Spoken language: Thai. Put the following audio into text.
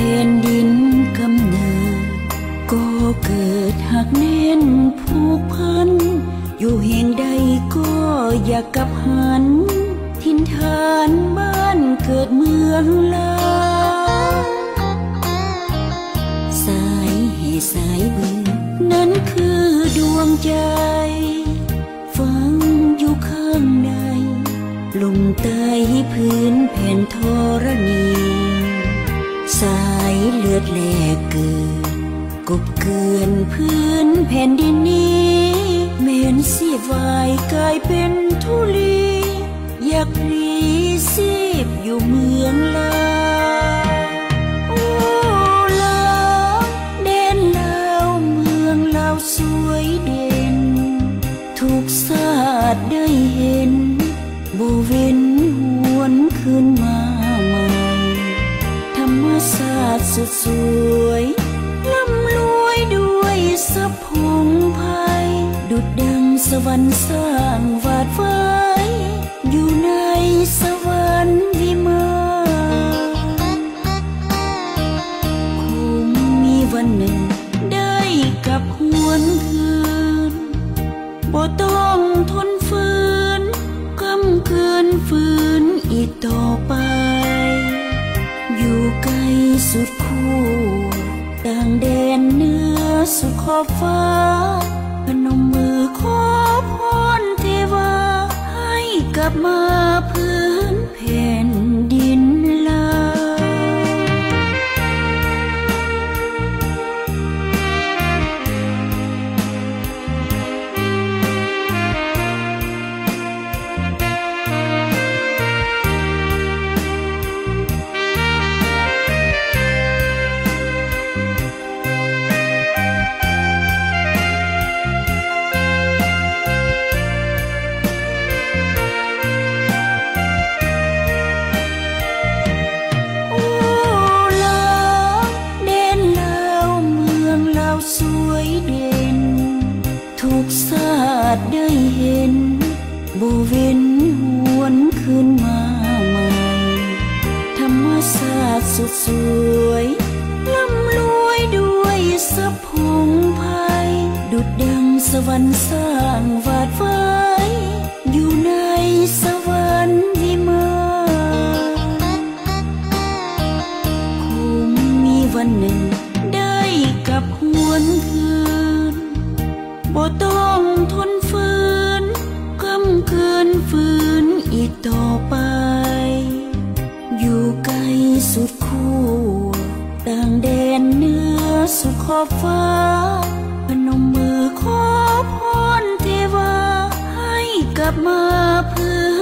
นดินกำเนิดก็เกิดหักแน่นผูกพันอยู่แห่งใดก็อยากกลับหันถิ่นฐานบ้านเกิดเมืองลาสายเหตุสายบุญนั้นคือดวงใจฝังอยู่ข้างในลมใต้พื้นแผ่นธรณีสายเลือดแลกเกิดกบเกลื่อนพื้นแผ่นดินนี้แม้นเสียวายกลายเป็นธุลีอยากรีซีบอยู่เมืองลาโอ้ลาวแดนลาวเมืองลาวสวยเด่นทุกศาสตร์ได้เห็นบ่เว้นหวนคืนมาใหม่ธรรมศาสตร์สุดสวยร่ำรวยด้วยทรัพย์พงไพดุจดังสวรรค์สร้างวาดไว้อยู่ในสวรรค์วิมานคงมีวันหนึ่งได้กลับหวนคืนบ่ต้องทนฝืนกำเกินฝืนอีกต่อไปอยู่ไกลสุดคู่ต่างแดนเหนือสุดขอบฟ้าพนมมือขอพรเทวาให้กลับมาพื้นแผ่นดินลาวได้เห็นบ่เว้นหวนคืนมาใหม่ธรรมศาสตร์สุดสวยร่ำรวยด้วยทรัพย์พงไพดุจดังสวรรค์สร้างวาดไว้อยู่ในสวรรค์วิมานคงมีวันหนึ่งได้กลับหวนคืนบ่ต้องทนฝืนกำเกินฝืนอีกต่อไปอยู่ไกลสุดคู่ต่างแดนเหนือสุดขอบฟ้าพนมมือขอพรเทวาให้กลับมาพื้น